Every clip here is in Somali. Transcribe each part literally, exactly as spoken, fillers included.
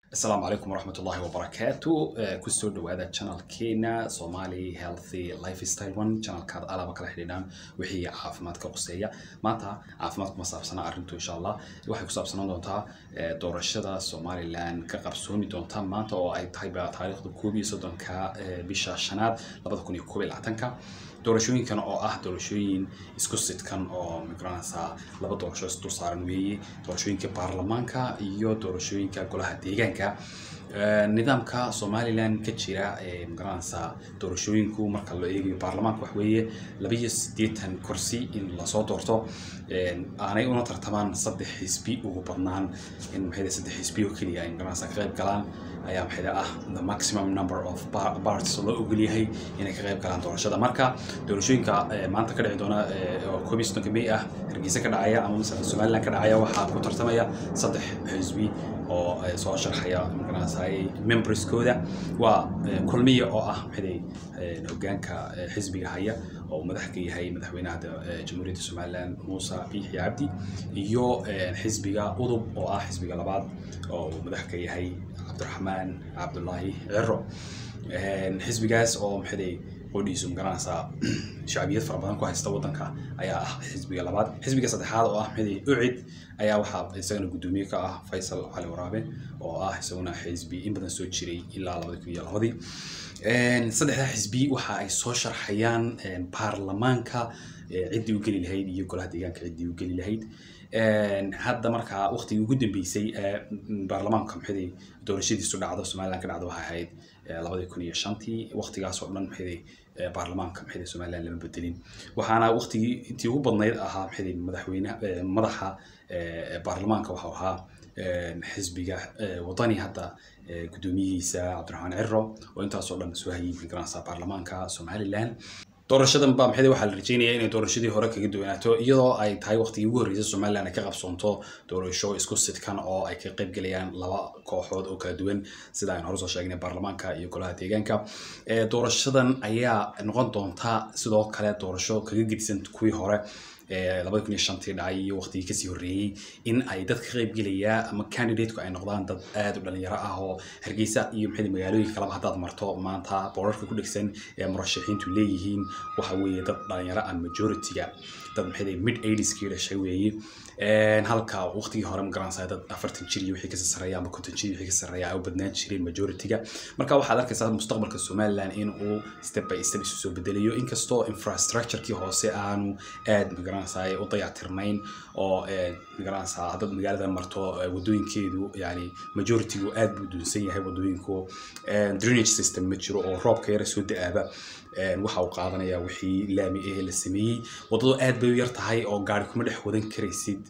السلام عليكم ورحمة الله وبركاته. كسر دوادا channel كينا Somali Healthy Lifestyle one channel كاد على بكرة حدينا وهي عافمات كقصية ماتا عافمات مصابسنا أرنتو إن شاء الله وحي كصابسنا دونتا دور الشدة Somali Land كقبسوني دونتا ماتا أو أي تايبة تاريخ الكوبي صدق كا بيشاشنات لبض كوني كوبي العتنكا doorashooyin kan oo ah doorashooyin isku sidkan oo migraansa laba doorasho isku saaran weeyii doorashooyinka baarlamaanka iyo doorashooyinka golaha deegaanka nidaamka Somaliland ka jira ee migraansa doorashooyinku marka loo eegayo baarlamaanka wax weeye laba iyo siddeetan kursi in la soo doorto aanay una tartamaan saddex xisbi ugu badnaan in maxay saddex xisbi oo kaliya in migraansa ka qayb galaan ayaa maxay ah the maximum number of parties loo ogol yahay inay ka qayb galaan doorashada marka doorashooyinka maanta ka dhici doona oo koobisto ka mid ah Hargeysa ka dhacaya ama Somaliland ka dhacaya waxa ku tartamaya saddex xisbi oo soo sharxaya migraansaay members kooda waa kulmiye oo ah maxay hoggaanka xisbiga haya oo madaxka yahay madaxweynaha jamhuuriyadda Somaliland Muuse Biixi Cabdi iyo xisbiga udub oo ah xisbiga labaad oo madaxka yahay Abdurrahman Abdullahi Cirro xisbigaas oo maxay qodiisu migraansa shacbiyad fara badan ku haysta wadanka ayaa ah xisbiga labaad xisbiga saddexaad oo ah maxay ucid ayaa waxa isagana gudoomiye ka ah Faysal Cali Waraabe oo ah isaguna xisbi in badan soo jiray ilaa laba kun iyo laba een saddexda xisbi waxa ay soo sharxayaan baarlamaanka cidii u gali lahayd iyo golaha deegaanka cidii u gali lahayd een hadda marka waqtigii ugu dambeysay baarlamaanka maxay doorashadiisu dhacdo Somaliland ka dhacdo waxa ahayd laba kun iyo shantii waqtigaas oo dhan maxay baarlamaanka maxay Somaliland lama bedelin waxaana waqtigii intii ugu badnayd ahaa maxay madaxweynaha madaxa baarlamaanka waxa ahaa xisbiga wadani hadda gudoomiyihiisa Abdurrahman Cirro oo intaas oo dhan soo hayay migraansa baarlamaanka Somaliland doorashadan ba maxay waxa la rajaynayaa inay doorashadii hore kaga duwanaato iyadoo ay tahay waqtigii ugu horeysay Somaliland ay ka qabsoonto doorasho isku sidkan oo ay ka qayb galayaan laba kooxood oo kala duwan sida aan hore soo sheegnay baarlamaanka iyo golaha deegaanka ee doorashadan ayaa noqon doonta sidoo kale doorasho kaga gidsan kuwii hore laba kun iyo shantii dhacay iyo waqtigii ka sii horeeyay in ay dad ka qayb galaya ama candidate-ku ay noqdaan dad aad u dhalinyaro ah oo Hargeysa iyo maxay magaalooyinka kala hadaad marto maanta boorarka ku dhigsan ee murashaxiintu leeyihiin waxa weeye dad dhalinyaro ah majority-ga dad maxay mid eighties kii dhashay weeye een halka waqtigii hore migraansa dad afartan jir iyo wixii ka sareeya ama konton jir wixii ka sareeya ay u badnaan jireen majority-ga marka waxaad arkaysaa mustaqbalka Somaliland in uu step by step isu soo bedelayo inkastoo infrastructure-kii hoose aanu aad migraansaay u dayactirnayn oo migraansa dad magaalada marto wadooyinkeedu yani majority-gu aad buu dunsan yahay wadooyinku drainage system ma jiro oo roobka yar soo da'aba waxa uu qaadanaya wixii laami ee la sameeyay wadado aad bay yar tahay oo gaari kuma dhex wadan karaysid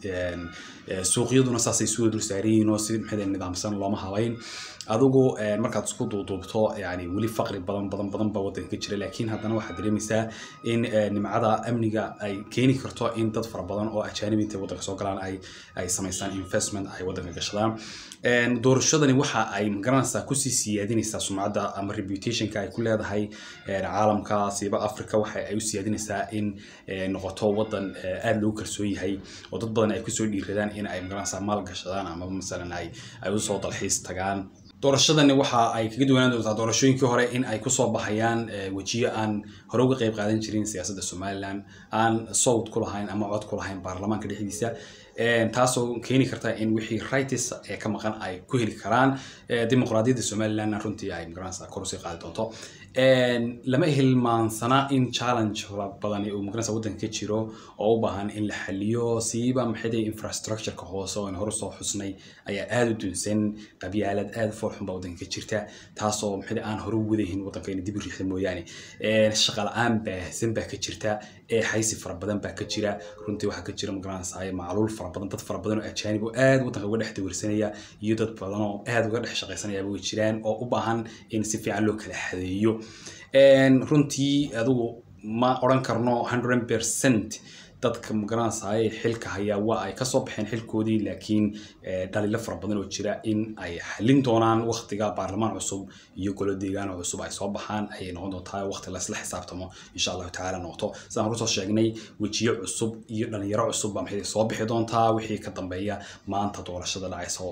suuqyaduna saasay soo dul saareen oo si maxay nidaamsan looma habayn adigu markaad isku duubto yani wali faqri badan badan badan ba wadanka jira laakiin haddana waxa dareemaysaa in nimcada amniga ay keeni karto in dad fara badan oo ajaanib inta wadanka soo galaan ay ay sameeyaan investment ay wadanka gashadaan een doorashadani waxa ay migraansa ku sii siyaadinaysaa sumcadda ama reputation-ka ay ku leedahay caalamka siiba Afrika waxa ay u siyaadinaysaa in noqoto wadan aad loo kalsoon yahay oo dad badan ay ku soo dhiiradaan in ay migraansa maal gashadaan ama misalan ay ay u soo dalxiis tagaan doorashadani waxa ay kaga duwanaan doontaa doorashooyinkii hore in ay ku soo baxayaan wajiyo aan hore uga qayb qaadan jirin siyaasadda Somaliland aan sawd ku lahayn ama cod ku lahayn baarlamaanka dhexdiisa een taasoo keeni karta in wixii rights ee ka maqan ay ku heli karaan dimuqraadiyadda Somaliland runtii ay migraansa kor u sii qaadi doonto een lama hilmaansana in challenge badan oo migraansa wadanka ka jiro oo u baahan in la xaliyo siiba maxay infrastructure-ka hoose oo hore soo xusnay ayaa aad u dunsan qabyaalad aad fooxun ba wadanka ka jirta taasoo maxay aan hore u wadayn wadanka in dib u riixdo mooyaane een shaqo la'aan baahsan ba ka jirta ee haysi fara badan ba ka jira runtii waxa ka jira migraansa ay macluul fara badan dad fara badan oo ajaanib oo aad wadanka uga dhex dawirsanaya iyo dad badan oo aad uga dhex shaqaysanaya way jiraan oo u baahan in si fiican loo kala xadeeyo een runtii adigu ma oran karno one hundred percent dadka migraansa ay xilka haya waa ay ka soo baxeen xilkoodii laakiin dhaliilo fara badan oo jira in ay xalin doonaan waqtiga baarlamaan cusub iyo golo deegaan cusub ay soo baxaan ay noqon doontaa waqti la isla xisaabtamo insha Allah ta'ala noqoto saan hore soo sheegnay wajiyo cusub iyo dhalinyaro cusub baa maxay soo bixi doontaa wixii ka dambeeya maanta doorashada dhacaysa oo ah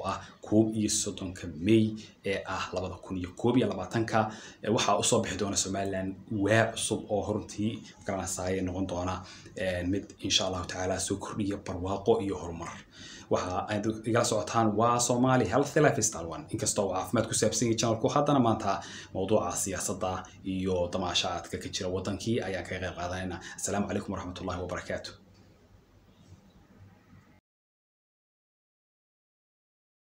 koob iyo soddonka May ee ah labada kun iyo koob iyo labaatanka waxa uu soo bixi doona Somaliland waa cusub oo horuntii garanayay noqon doona mid insha Allah taala soo kordhiyo barwaaqo iyo horumar waxa ay igala socotaan waa Somali Healthy Lifestyle one inkastoo caafimaad ku saabsan yahay channelku haddana maanta mowduuca siyaasadda iyo damaashaadka ka jira wadankii ayaan ka qayb qaadanayna. Assalaamu calaykum waraxmatullaahi wabarakaatuh.